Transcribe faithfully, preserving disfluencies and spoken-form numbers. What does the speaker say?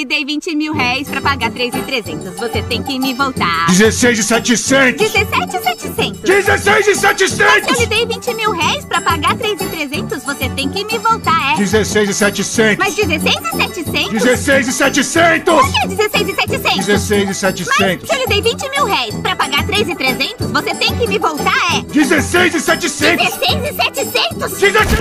dei vinte mil réis pra pagar três mil e trezentos. Você tem que me voltar. dezesseis mil e setecentos. dezessete mil e setecentos. dezesseis mil e setecentos. Mas eu lhe dei vinte mil réis pra pagar três mil e trezentos. Você tem que me voltar, é? dezesseis mil e setecentos. Mas dezesseis mil e setecentos? dezesseis mil e setecentos. Por que dezesseis mil e setecentos? dezesseis mil e setecentos. Mas se eu lhe dei vinte mil réis pra pagar três mil e trezentos, você tem que me voltar, é? dezesseis mil e setecentos. dezesseis mil e setecentos? dezesseis